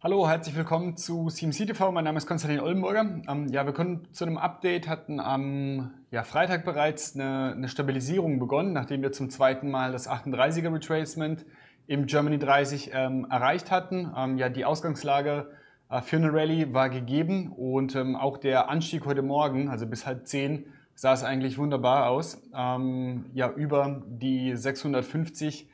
Hallo, herzlich willkommen zu CMC TV. Mein Name ist Konstantin Oldenburger. Wir kommen zu einem Update, hatten am Freitag bereits eine Stabilisierung begonnen, nachdem wir zum zweiten Mal das 38er Retracement im Germany 30 erreicht hatten. Die Ausgangslage für eine Rallye war gegeben und auch der Anstieg heute Morgen, also bis 9:30, sah es eigentlich wunderbar aus. Über die 650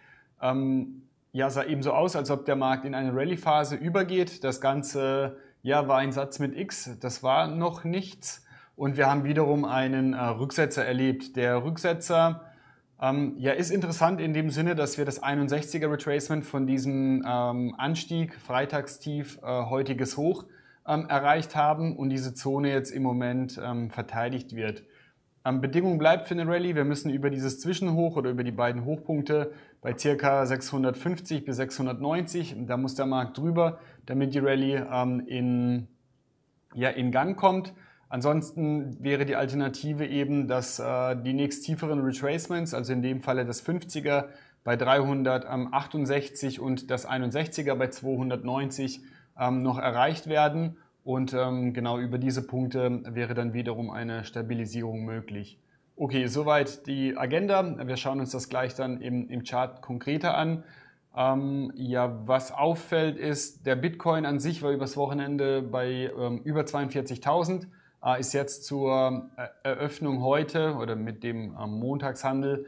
sah eben so aus, als ob der Markt in eine Rallye-Phase übergeht. Das Ganze war ein Satz mit X, das war noch nichts. Und wir haben wiederum einen Rücksetzer erlebt. Der Rücksetzer ist interessant in dem Sinne, dass wir das 61er Retracement von diesem Anstieg, Freitagstief, heutiges Hoch erreicht haben und diese Zone jetzt im Moment verteidigt wird. Bedingung bleibt für eine Rallye, wir müssen über dieses Zwischenhoch oder über die beiden Hochpunkte bei ca. 650 bis 690, da muss der Markt drüber, damit die Rallye in Gang kommt. Ansonsten wäre die Alternative eben, dass die nächst tieferen Retracements, also in dem Falle das 50er bei 368 und das 61er bei 290 noch erreicht werden. Und genau über diese Punkte wäre dann wiederum eine Stabilisierung möglich. Okay, soweit die Agenda. Wir schauen uns das gleich dann im Chart konkreter an. Was auffällt ist, der Bitcoin an sich war übers Wochenende bei über 42.000, ist jetzt zur Eröffnung heute oder mit dem Montagshandel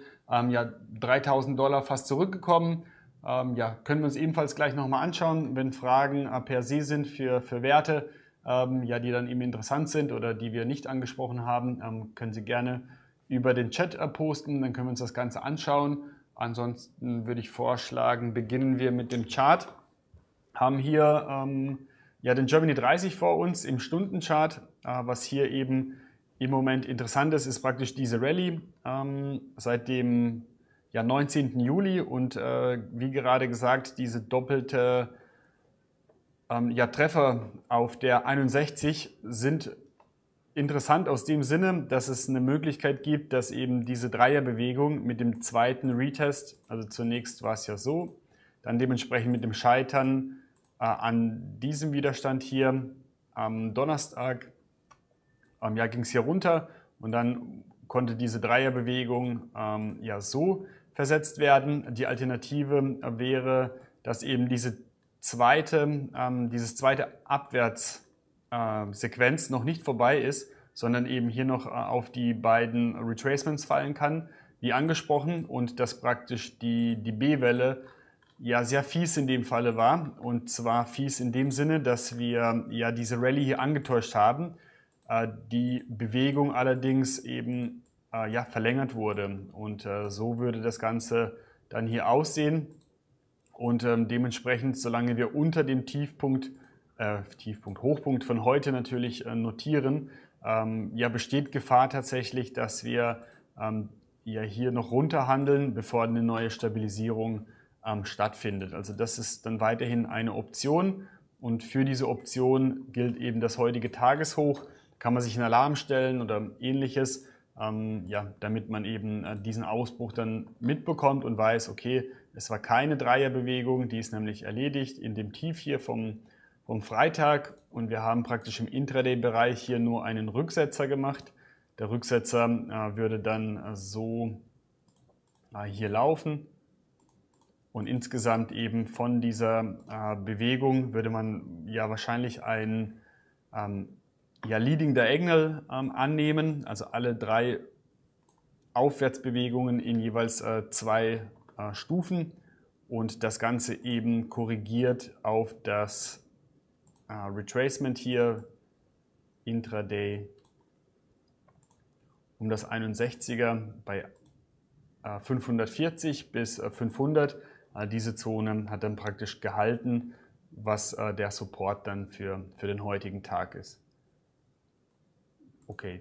$3.000 fast zurückgekommen. Können wir uns ebenfalls gleich nochmal anschauen, wenn Fragen per se sind für Werte, die dann eben interessant sind oder die wir nicht angesprochen haben, können Sie gerne über den Chat posten, dann können wir uns das Ganze anschauen. Ansonsten würde ich vorschlagen, beginnen wir mit dem Chart. Haben hier den Germany 30 vor uns im Stundenchart. Was hier eben im Moment interessant ist, ist praktisch diese Rallye seit dem 19. Juli und wie gerade gesagt, diese doppelte Treffer auf der 61 sind interessant aus dem Sinne, dass es eine Möglichkeit gibt, dass eben diese Dreierbewegung mit dem zweiten Retest, also zunächst war es ja so, dann dementsprechend mit dem Scheitern an diesem Widerstand hier am Donnerstag ging es hier runter und dann konnte diese Dreierbewegung so versetzt werden. Die Alternative wäre, dass eben dieses zweite Abwärtssequenz noch nicht vorbei ist, sondern eben hier noch auf die beiden Retracements fallen kann, wie angesprochen, und dass praktisch die B-Welle sehr fies in dem Falle war. Und zwar fies in dem Sinne, dass wir diese Rallye hier angetäuscht haben, die Bewegung allerdings eben verlängert wurde. Und so würde das Ganze dann hier aussehen. Und dementsprechend, solange wir unter dem Hochpunkt von heute natürlich notieren, besteht Gefahr tatsächlich, dass wir hier noch runterhandeln, bevor eine neue Stabilisierung stattfindet. Also das ist dann weiterhin eine Option und für diese Option gilt eben das heutige Tageshoch. Da kann man sich einen Alarm stellen oder ähnliches, damit man eben diesen Ausbruch dann mitbekommt und weiß, okay, es war keine Dreierbewegung, die ist nämlich erledigt in dem Tief hier vom Freitag und wir haben praktisch im Intraday-Bereich hier nur einen Rücksetzer gemacht. Der Rücksetzer würde dann so hier laufen und insgesamt eben von dieser Bewegung würde man wahrscheinlich einen Leading Diagonal annehmen, also alle drei Aufwärtsbewegungen in jeweils zwei Stufen und das Ganze eben korrigiert auf das Retracement hier Intraday um das 61er bei 540 bis 500. Diese Zone hat dann praktisch gehalten, was der Support dann für den heutigen Tag ist. Okay,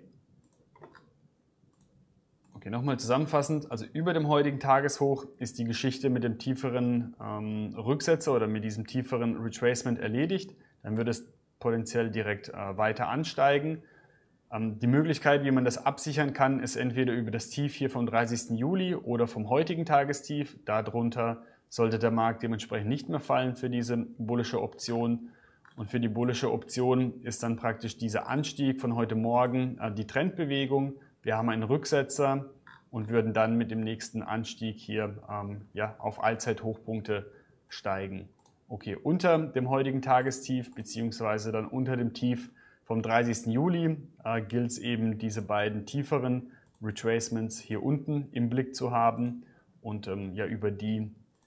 nochmal zusammenfassend, also über dem heutigen Tageshoch ist die Geschichte mit dem tieferen Rücksetzer oder mit diesem tieferen Retracement erledigt. Dann wird es potenziell direkt weiter ansteigen. Die Möglichkeit, wie man das absichern kann, ist entweder über das Tief hier vom 30. Juli oder vom heutigen Tagestief. Darunter sollte der Markt dementsprechend nicht mehr fallen für diese bullische Option. Und für die bullische Option ist dann praktisch dieser Anstieg von heute Morgen die Trendbewegung. Wir haben einen Rücksetzer und würden dann mit dem nächsten Anstieg hier ja, auf Allzeithochpunkte steigen. Okay, unter dem heutigen Tagestief beziehungsweise dann unter dem Tief vom 30. Juli gilt es eben, diese beiden tieferen Retracements hier unten im Blick zu haben. Und ja, über die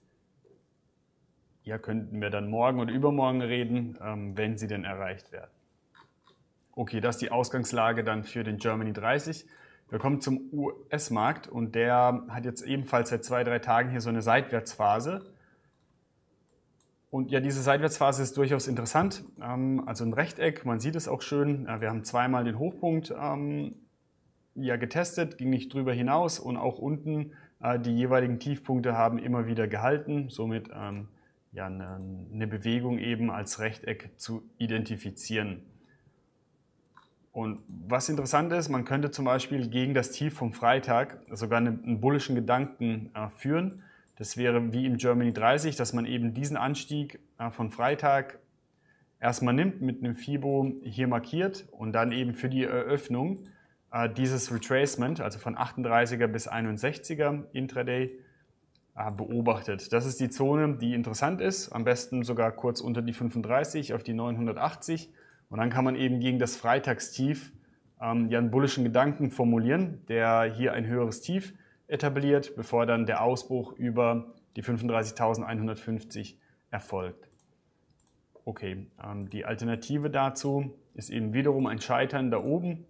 ja, könnten wir dann morgen oder übermorgen reden, wenn sie denn erreicht werden. Okay, das ist die Ausgangslage dann für den Germany 30. Wir kommen zum US-Markt und der hat jetzt ebenfalls seit 2-3 Tagen hier so eine Seitwärtsphase. Und ja, diese Seitwärtsphase ist durchaus interessant. Also ein Rechteck, man sieht es auch schön. Wir haben zweimal den Hochpunkt ja, getestet, ging nicht drüber hinaus und auch unten die jeweiligen Tiefpunkte haben immer wieder gehalten. Somit ja, eine Bewegung eben als Rechteck zu identifizieren. Und was interessant ist, man könnte zum Beispiel gegen das Tief vom Freitag sogar einen bullischen Gedanken führen. Das wäre wie im Germany 30, dass man eben diesen Anstieg von Freitag erstmal nimmt, mit einem Fibo hier markiert und dann eben für die Eröffnung dieses Retracement, also von 38er bis 61er Intraday, beobachtet. Das ist die Zone, die interessant ist, am besten sogar kurz unter die 35 auf die 980 und dann kann man eben gegen das Freitagstief ja einen bullischen Gedanken formulieren, der hier ein höheres Tief etabliert, bevor dann der Ausbruch über die 35.150 erfolgt. Okay, die Alternative dazu ist eben wiederum ein Scheitern da oben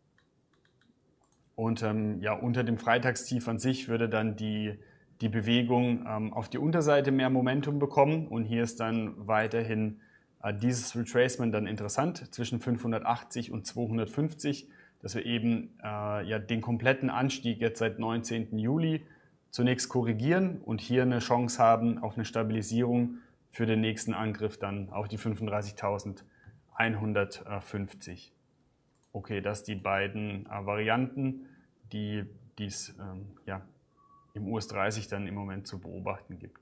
und ja, unter dem Freitagstief an sich würde dann die Bewegung auf die Unterseite mehr Momentum bekommen und hier ist dann weiterhin dieses Retracement dann interessant zwischen 580 und 250, dass wir eben ja, den kompletten Anstieg jetzt seit 19. Juli zunächst korrigieren und hier eine Chance haben auf eine Stabilisierung für den nächsten Angriff dann auf die 35.150. Okay, das sind die beiden Varianten, die es ja, im US 30 dann im Moment zu beobachten gibt.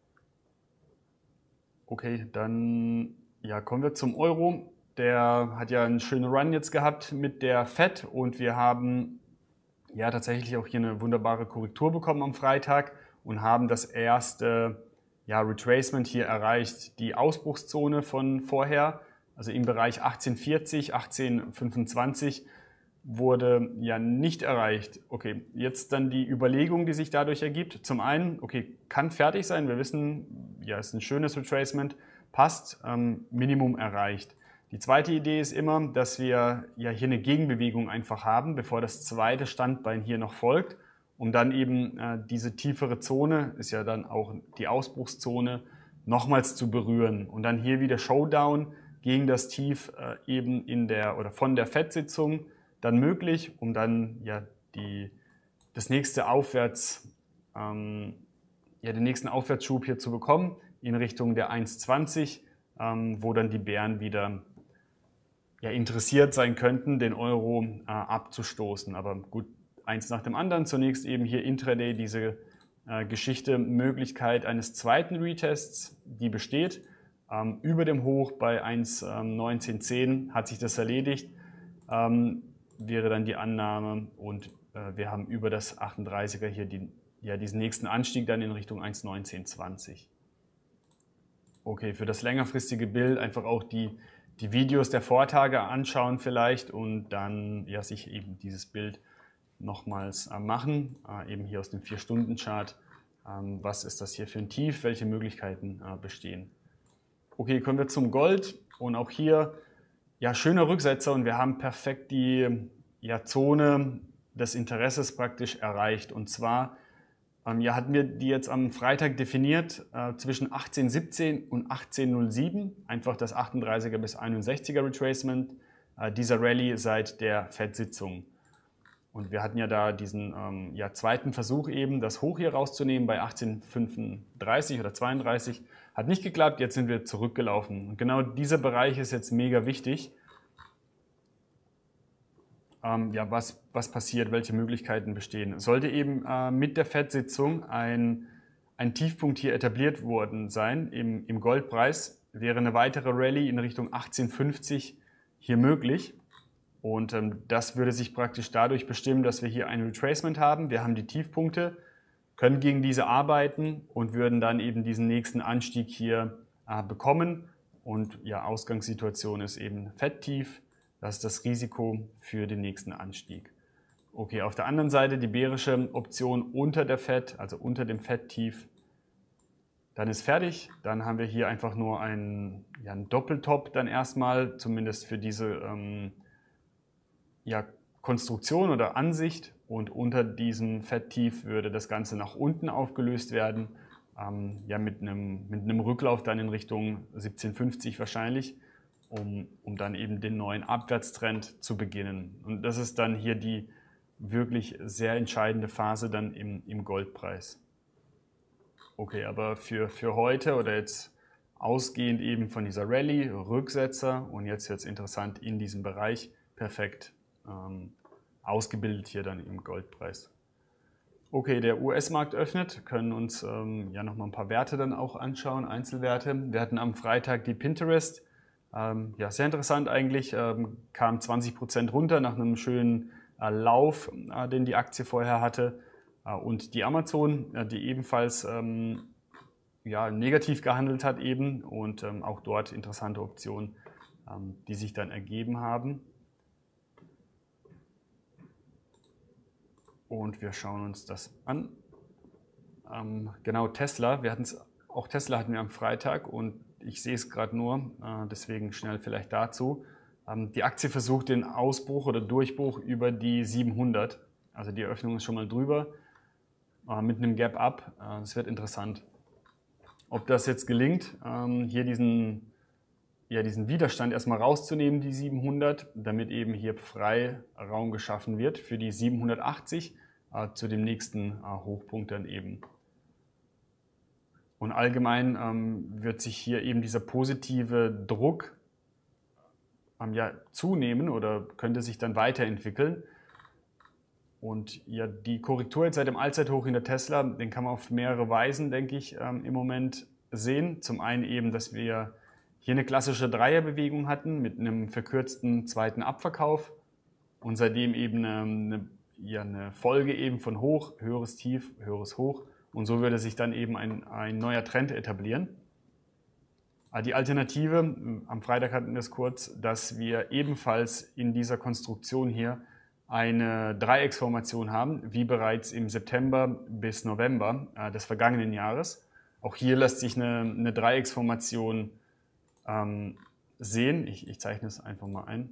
Okay, dann ja, kommen wir zum Euro. Der hat ja einen schönen Run jetzt gehabt mit der Fed und wir haben ja tatsächlich auch hier eine wunderbare Korrektur bekommen am Freitag und haben das erste ja, Retracement hier erreicht. Die Ausbruchszone von vorher, also im Bereich 1840, 1825, wurde ja nicht erreicht. Okay, jetzt dann die Überlegung, die sich dadurch ergibt. Zum einen, okay, kann fertig sein. Wir wissen, ja, ist ein schönes Retracement, passt, Minimum erreicht. Die zweite Idee ist immer, dass wir ja hier eine Gegenbewegung einfach haben, bevor das zweite Standbein hier noch folgt, um dann eben diese tiefere Zone, ist ja dann auch die Ausbruchszone, nochmals zu berühren und dann hier wieder Showdown gegen das Tief eben in der oder von der FED-Sitzung dann möglich, um dann ja das nächste den nächsten Aufwärtsschub hier zu bekommen in Richtung der 1,20, wo dann die Bären wieder ja, interessiert sein könnten, den Euro abzustoßen. Aber gut, eins nach dem anderen. Zunächst eben hier Intraday diese Geschichte, Möglichkeit eines zweiten Retests, die besteht. Über dem Hoch bei 1,1910 hat sich das erledigt. Wäre dann die Annahme und wir haben über das 38er hier diesen nächsten Anstieg dann in Richtung 1,1920. Okay, für das längerfristige Bild einfach auch die Videos der Vortage anschauen vielleicht und dann ja, sich eben dieses Bild nochmals machen, eben hier aus dem 4-Stunden-Chart. Was ist das hier für ein Tief, welche Möglichkeiten bestehen? Okay, kommen wir zum Gold und auch hier ja, schöner Rücksetzer und wir haben perfekt die ja, Zone des Interesses praktisch erreicht. Und zwar ja, hatten wir die jetzt am Freitag definiert zwischen 1817 und 1807, einfach das 38er bis 61er Retracement dieser Rallye seit der FED-Sitzung. Und wir hatten ja da diesen ja, zweiten Versuch eben, das Hoch hier rauszunehmen bei 1835 oder 32. Hat nicht geklappt, jetzt sind wir zurückgelaufen. Und genau dieser Bereich ist jetzt mega wichtig. Ja, was passiert, welche Möglichkeiten bestehen. Sollte eben mit der FED-Sitzung ein Tiefpunkt hier etabliert worden sein im Goldpreis, wäre eine weitere Rallye in Richtung 18,50 hier möglich. Und das würde sich praktisch dadurch bestimmen, dass wir hier ein Retracement haben. Wir haben die Tiefpunkte, können gegen diese arbeiten und würden dann eben diesen nächsten Anstieg hier bekommen. Und ja, Ausgangssituation ist eben Fetttief. Das ist das Risiko für den nächsten Anstieg. Okay, auf der anderen Seite die bärische Option unter der Fett, also unter dem Fetttief. Dann ist fertig. Dann haben wir hier einfach nur einen Doppeltop dann erstmal, zumindest für diese Konstruktion oder Ansicht. Und unter diesem Fetttief würde das Ganze nach unten aufgelöst werden. Mit einem Rücklauf dann in Richtung 17,50 wahrscheinlich, um dann eben den neuen Abwärtstrend zu beginnen. Und das ist dann hier die wirklich sehr entscheidende Phase dann im Goldpreis. Okay, aber für heute oder jetzt ausgehend eben von dieser Rallye, Rücksetzer und jetzt wird es interessant in diesem Bereich, perfekt ausgebildet hier dann im Goldpreis. Okay, der US-Markt öffnet, können uns nochmal ein paar Werte dann auch anschauen, Einzelwerte. Wir hatten am Freitag die Pinterest, sehr interessant eigentlich, kam 20% runter nach einem schönen Lauf, den die Aktie vorher hatte. Und die Amazon, die ebenfalls negativ gehandelt hat eben und auch dort interessante Optionen, die sich dann ergeben haben. Und wir schauen uns das an. Genau, Tesla. Tesla hatten wir am Freitag und ich sehe es gerade nur, deswegen schnell vielleicht dazu. Die Aktie versucht den Ausbruch oder Durchbruch über die 700. Also die Eröffnung ist schon mal drüber, mit einem Gap Up. Das wird interessant. Ob das jetzt gelingt, hier diesen Widerstand erstmal rauszunehmen, die 700, damit eben hier Freiraum geschaffen wird für die 780 zu dem nächsten Hochpunkt dann eben. Und allgemein wird sich hier eben dieser positive Druck zunehmen oder könnte sich dann weiterentwickeln. Und ja, die Korrektur jetzt seit dem Allzeithoch in der Tesla, den kann man auf mehrere Weisen, denke ich, im Moment sehen. Zum einen eben, dass wir hier eine klassische Dreierbewegung hatten mit einem verkürzten zweiten Abverkauf und seitdem eben eine Folge eben von Hoch, höheres Tief, höheres Hoch und so würde sich dann eben ein neuer Trend etablieren. Die Alternative, am Freitag hatten wir es kurz, dass wir ebenfalls in dieser Konstruktion hier eine Dreiecksformation haben, wie bereits im September bis November des vergangenen Jahres. Auch hier lässt sich eine Dreiecksformation sehen. Ich zeichne es einfach mal ein.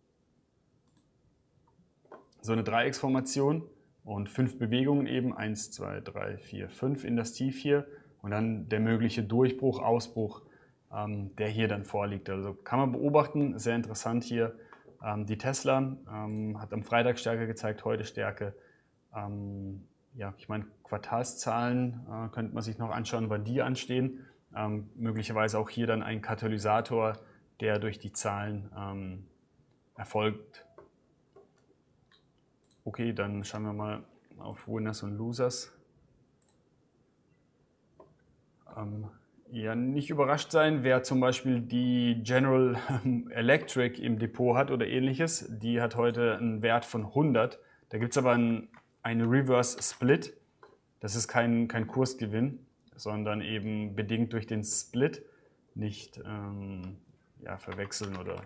So eine Dreiecksformation und 5 Bewegungen eben, 1, 2, 3, 4, 5 in das Tief hier und dann der mögliche Durchbruch, Ausbruch, der hier dann vorliegt. Also kann man beobachten, sehr interessant hier. Die Tesla hat am Freitag Stärke gezeigt, heute Stärke. Ich meine, Quartalszahlen könnte man sich noch anschauen, wann die anstehen. Möglicherweise auch hier dann ein Katalysator, der durch die Zahlen erfolgt. Okay, dann schauen wir mal auf Winners und Losers. Nicht überrascht sein, wer zum Beispiel die General Electric im Depot hat oder ähnliches. Die hat heute einen Wert von 100. Da gibt es aber eine Reverse Split. Das ist kein Kursgewinn, sondern eben bedingt durch den Split. Nicht verwechseln oder...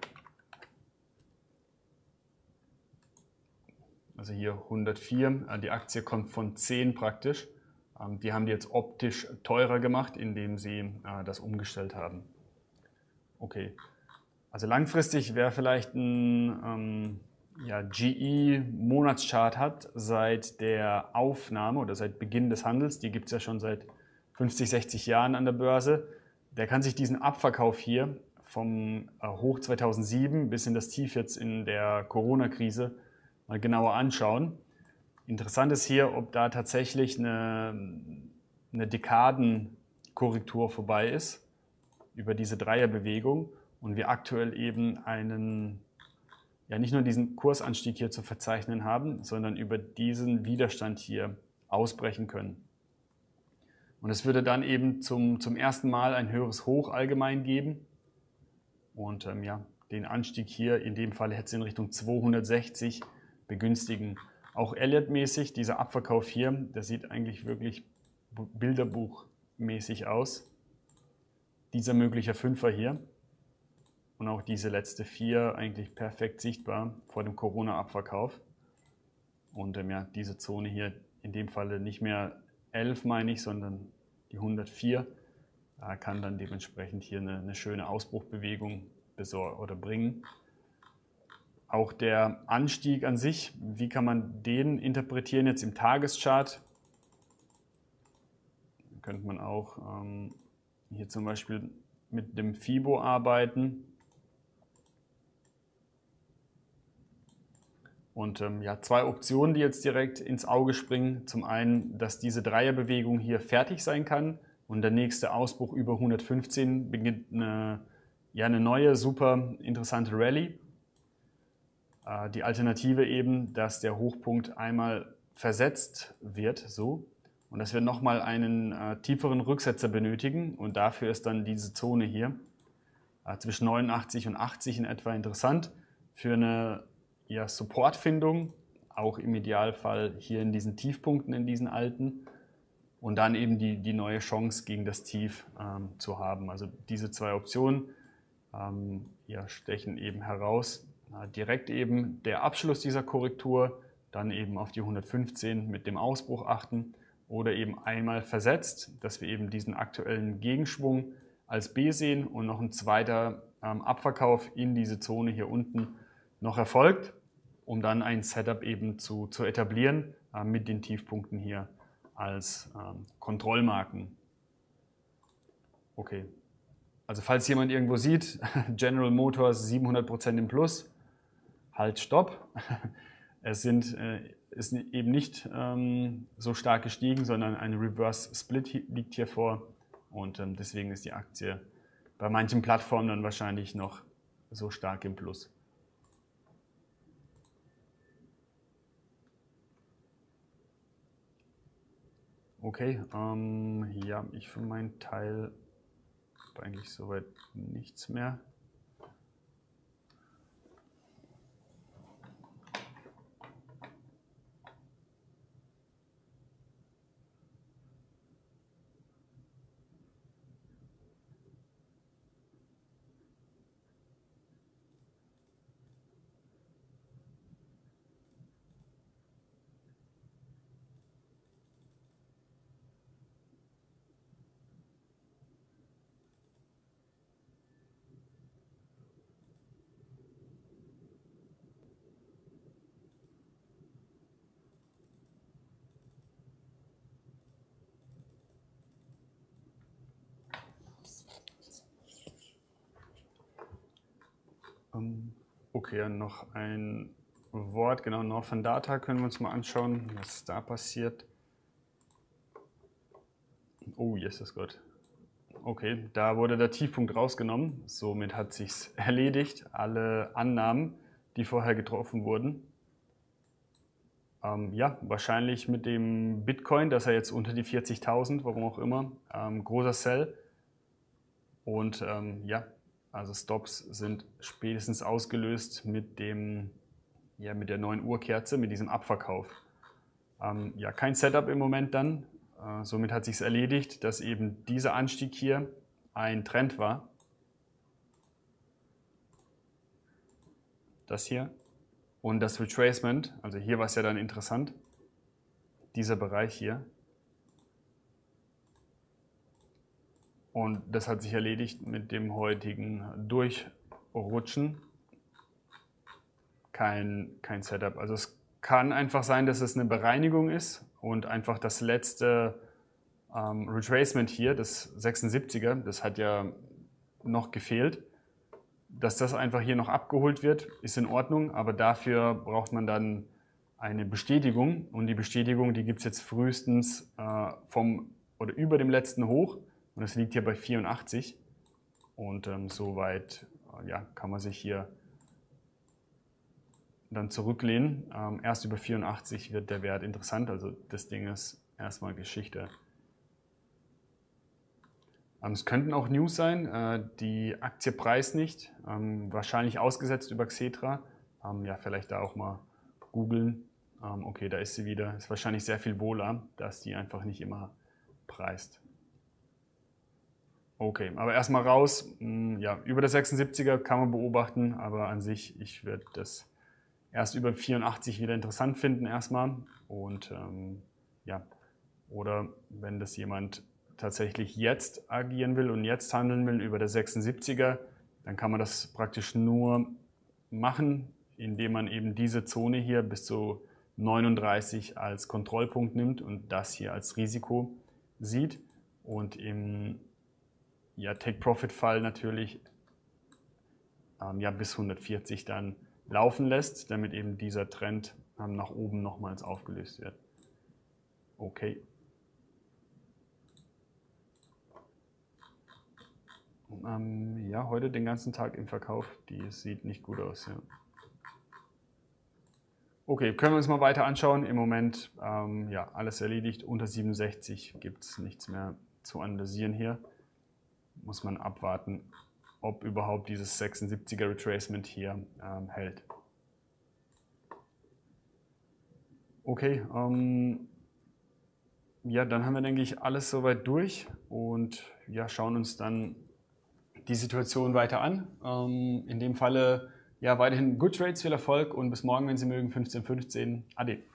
Also hier 104, die Aktie kommt von 10 praktisch. Die haben die jetzt optisch teurer gemacht, indem sie das umgestellt haben. Okay, also langfristig wäre vielleicht ein GE-Monatschart hat seit der Aufnahme oder seit Beginn des Handels, die gibt es ja schon seit 50, 60 Jahren an der Börse, der kann sich diesen Abverkauf hier vom Hoch 2007 bis in das Tief jetzt in der Corona-Krise mal genauer anschauen. Interessant ist hier, ob da tatsächlich eine Dekadenkorrektur vorbei ist über diese Dreierbewegung und wir aktuell eben nicht nur diesen Kursanstieg hier zu verzeichnen haben, sondern über diesen Widerstand hier ausbrechen können. Und es würde dann eben zum ersten Mal ein höheres Hoch allgemein geben. Und ja, den Anstieg hier, in dem Fall hätte es in Richtung 260 begünstigen. Auch Elliott-mäßig, dieser Abverkauf hier, der sieht eigentlich wirklich bilderbuchmäßig aus. Dieser mögliche Fünfer hier und auch diese letzte 4 eigentlich perfekt sichtbar vor dem Corona-Abverkauf. Und ja, diese Zone hier, in dem Falle nicht mehr 11 meine ich, sondern die 104, kann dann dementsprechend hier eine schöne Ausbruchbewegung bringen. Auch der Anstieg an sich, wie kann man den interpretieren jetzt im Tageschart? Da könnte man auch hier zum Beispiel mit dem FIBO arbeiten. Und ja, 2 Optionen, die jetzt direkt ins Auge springen. Zum einen, dass diese Dreierbewegung hier fertig sein kann und der nächste Ausbruch über 115 beginnt eine neue, super interessante Rallye. Die Alternative eben, dass der Hochpunkt einmal versetzt wird, so, und dass wir nochmal einen tieferen Rücksetzer benötigen und dafür ist dann diese Zone hier zwischen 89 und 80 in etwa interessant für eine Supportfindung, auch im Idealfall hier in diesen Tiefpunkten, in diesen alten und dann eben die neue Chance gegen das Tief zu haben. Also diese 2 Optionen stechen eben heraus. Direkt eben der Abschluss dieser Korrektur, dann eben auf die 115 mit dem Ausbruch achten oder eben einmal versetzt, dass wir eben diesen aktuellen Gegenschwung als B sehen und noch ein zweiter Abverkauf in diese Zone hier unten noch erfolgt, um dann ein Setup eben zu etablieren mit den Tiefpunkten hier als Kontrollmarken. Okay, also falls jemand irgendwo sieht, General Motors 700% im Plus, halt, stopp. Es ist eben nicht so stark gestiegen, sondern ein Reverse Split liegt hier vor und deswegen ist die Aktie bei manchen Plattformen dann wahrscheinlich noch so stark im Plus. Okay, ja, ich für meinen Teil habe eigentlich soweit nichts mehr. Okay, noch ein Wort, genau, Northern Data können wir uns mal anschauen, was da passiert. Oh, Jesus Gott. Okay, da wurde der Tiefpunkt rausgenommen, somit hat sich's erledigt, alle Annahmen, die vorher getroffen wurden. Ja, wahrscheinlich mit dem Bitcoin, dass er jetzt unter die 40.000, warum auch immer, großer Sell. Und ja, also Stops sind spätestens ausgelöst mit der 9 Uhr Kerze, mit diesem Abverkauf. Ja, kein Setup im Moment dann. Somit hat sich erledigt, dass eben dieser Anstieg hier ein Trend war. Das hier. Und das Retracement, also hier war es ja dann interessant, dieser Bereich hier. Und das hat sich erledigt mit dem heutigen Durchrutschen. Kein Setup. Also es kann einfach sein, dass es eine Bereinigung ist und einfach das letzte Retracement hier, das 76er, das hat ja noch gefehlt. Dass das einfach hier noch abgeholt wird, ist in Ordnung, aber dafür braucht man dann eine Bestätigung und die Bestätigung, die gibt es jetzt frühestens vom oder über dem letzten Hoch und das liegt hier bei 84 und soweit ja, kann man sich hier dann zurücklehnen. Erst über 84 wird der Wert interessant, also das Ding ist erstmal Geschichte. Es könnten auch News sein, die Aktie preist nicht, wahrscheinlich ausgesetzt über Xetra. Ja, vielleicht da auch mal googeln. Okay, da ist sie wieder. Ist wahrscheinlich sehr viel wohler, dass die einfach nicht immer preist. Okay, aber erstmal raus. Ja, über der 76er kann man beobachten, aber an sich, ich würde das erst über 84 wieder interessant finden erstmal. Und ja, oder wenn das jemand tatsächlich jetzt agieren will und jetzt handeln will über der 76er, dann kann man das praktisch nur machen, indem man eben diese Zone hier bis zu 39 als Kontrollpunkt nimmt und das hier als Risiko sieht und im Take-Profit-Fall natürlich bis 140 dann laufen lässt, damit eben dieser Trend nach oben nochmals aufgelöst wird. Okay. Ja, heute den ganzen Tag im Verkauf, die sieht nicht gut aus. Ja. Okay, können wir uns mal weiter anschauen. Im Moment ja, alles erledigt. Unter 67 gibt es nichts mehr zu analysieren hier. Muss man abwarten, ob überhaupt dieses 76er Retracement hier hält. Okay, ja, dann haben wir, denke ich, alles soweit durch und ja, schauen uns dann die Situation weiter an. In dem Falle ja weiterhin Good Trades, viel Erfolg und bis morgen, wenn Sie mögen, 15:15 Ade.